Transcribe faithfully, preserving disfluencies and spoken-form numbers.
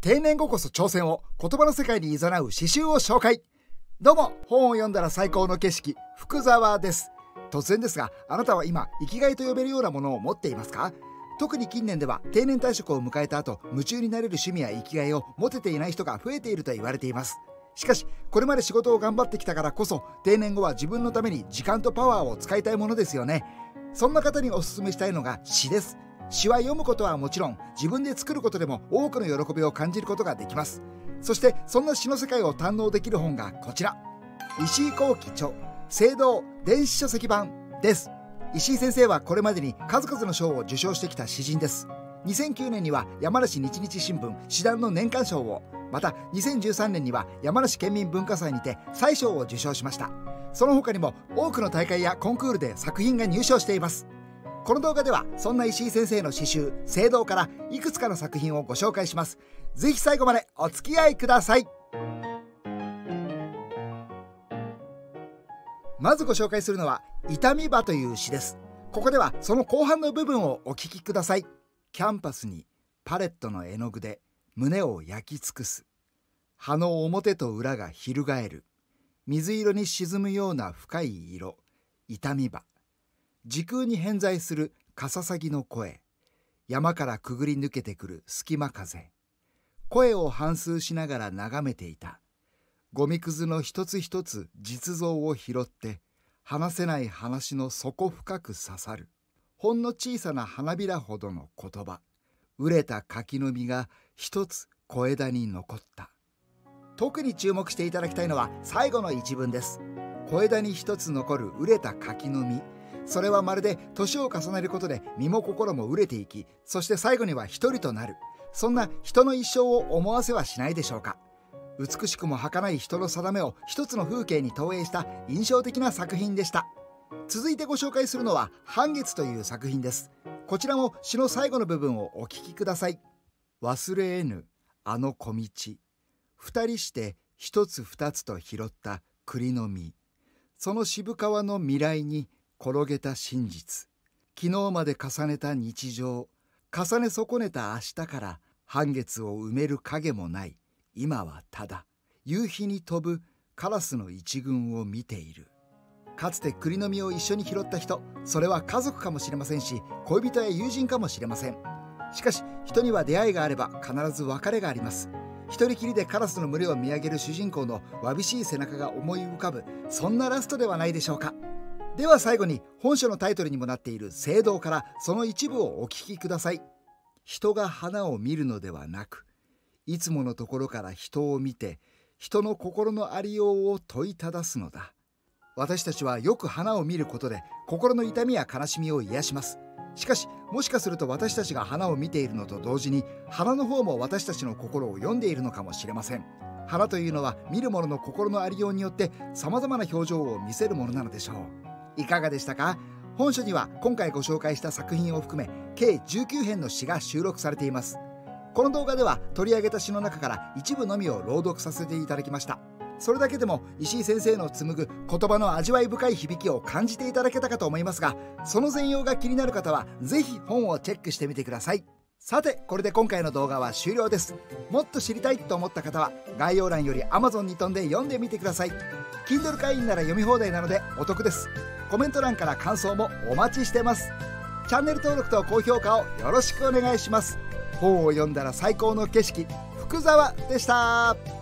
定年後こそ挑戦を、言葉の世界に誘う詩集を紹介。どうも、本を読んだら最高の景色、福沢です。突然ですが、あなたは今生きがいと呼べるようなものを持っていますか？特に近年では定年退職を迎えた後、夢中になれる趣味や生きがいを持てていない人が増えていると言われています。しかしこれまで仕事を頑張ってきたからこそ、定年後は自分のために時間とパワーを使いたいものですよね。そんな方におすすめしたいのが詩です。詩は読むことはもちろん、自分で作ることでも多くの喜びを感じることができます。そしてそんな詩の世界を堪能できる本がこちら、石井幸喜著聖堂電子書籍版です。石井先生はこれまでに数々の賞を受賞してきた詩人です。にせんきゅうねんには山梨日日新聞詩壇の年間賞を、またにせんじゅうさんねんには山梨県民文化祭にて祭賞を受賞しました。その他にも多くの大会やコンクールで作品が入賞しています。この動画ではそんな石井先生の詩集聖堂からいくつかの作品をご紹介します。ぜひ最後までお付き合いください。まずご紹介するのは痛み場という詩です。ここではその後半の部分をお聞きください。キャンパスにパレットの絵の具で胸を焼き尽くす。葉の表と裏が翻る。水色に沈むような深い色、痛み場。時空に偏在するカササギの声。山からくぐり抜けてくる隙間風。声を反芻しながら眺めていた。ゴミくずの一つ一つ実像を拾って、話せない話の底深く刺さる。ほんの小さな花びらほどの言葉。熟れた柿の実が一つ小枝に残った。特に注目していただきたいのは最後の一文です。小枝に一つ残る熟れた柿の実。それはまるで年を重ねることで身も心も熟れていき、そして最後には一人となる。そんな人の一生を思わせはしないでしょうか。美しくも儚い人の定めを一つの風景に投影した印象的な作品でした。続いてご紹介するのは半月という作品です。こちらも詩の最後の部分をお聞きください。忘れえぬあの小道。二人して一つ二つと拾った栗の実。その渋皮の未来に転げた真実。昨日まで重ねた日常。重ね損ねた明日から半月を埋める影もない。今はただ夕日に飛ぶカラスの一群を見ている。かつて栗の実を一緒に拾った人、それは家族かもしれませんし、恋人や友人かもしれません。しかし人には出会いがあれば必ず別れがあります。一人きりでカラスの群れを見上げる主人公のわびしい背中が思い浮かぶ、そんなラストではないでしょうか。では最後に本書のタイトルにもなっている聖堂からその一部をお聞きください。人が花を見るのではなく、いつものところから人を見て、人の心のありようを問いただすのだ。私たちはよく花を見ることで心の痛みや悲しみを癒します。しかしもしかすると私たちが花を見ているのと同時に、花の方も私たちの心を読んでいるのかもしれません。花というのは見る者の心のありようによってさまざまな表情を見せるものなのでしょう。いかがでしたか？本書には今回ご紹介した作品を含め計じゅうきゅうへんの詩が収録されています。この動画では取り上げた詩の中から一部のみを朗読させていただきました。それだけでも石井先生の紡ぐ言葉の味わい深い響きを感じていただけたかと思いますが、その全容が気になる方はぜひ本をチェックしてみてください。さてこれで今回の動画は終了です。もっと知りたいと思った方は概要欄より Amazon に飛んで読んでみてください。 Kindle 会員なら読み放題なのでお得です。コメント欄から感想もお待ちしてます。チャンネル登録と高評価をよろしくお願いします。本を読んだら最高の景色、福沢でした。